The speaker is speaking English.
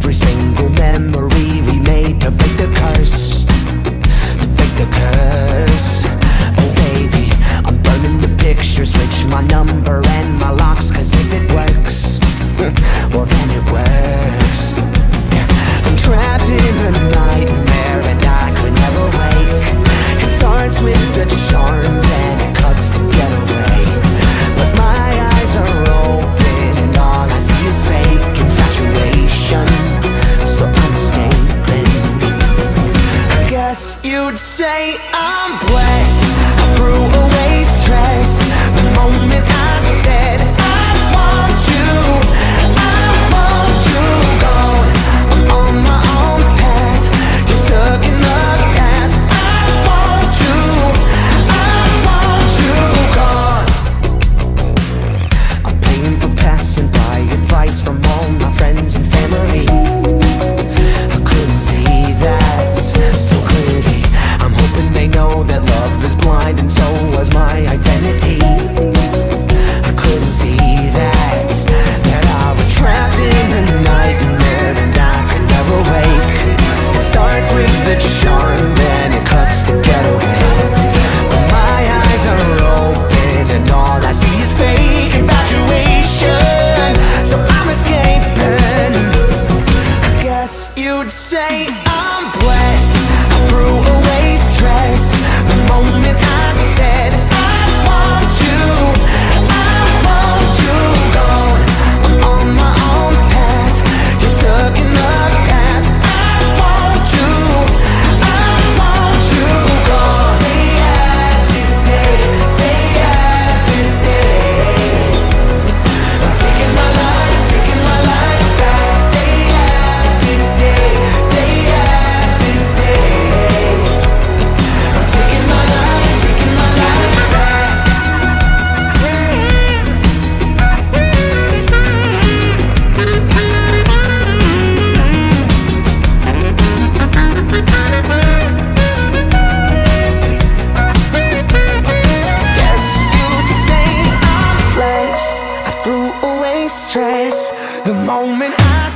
every single memory we made to break the curse, to break the curse. Oh baby, I'm burning the picture, switch my number and my locks, cause if it works, well then it works. I'm trapped in a nightmare and I could never wake. It starts with the charm, then it cuts to get away. But my eyes are open and all I see is fake infatuation, so I'm escaping. I guess you'd say I'm blessed. I threw away stress the moment I said I want you, I want you gone. I'm on my own path, you're stuck in the past. I want you, I want you gone. I'm paying for passing by advice from all my friends and family. I couldn't see that so clearly. I'm hoping they know that love is blind and so was my identity. I couldn't see that I was trapped in a nightmare and I could never wake. It starts with the charm, then it cuts to get away. But my eyes are open and all I see is fake infatuation, so I'm escaping. I guess you'd say I'm blessed. I threw away stress the moment I said I want you, I want you gone. I'm on my own path, you're stuck in the past. I want you, I want you gone. Day after day, day after day, I'm taking my life back. Day after day, day after day, I'm taking my life back. Guess you'd say I'm blessed. I threw away stress the moment I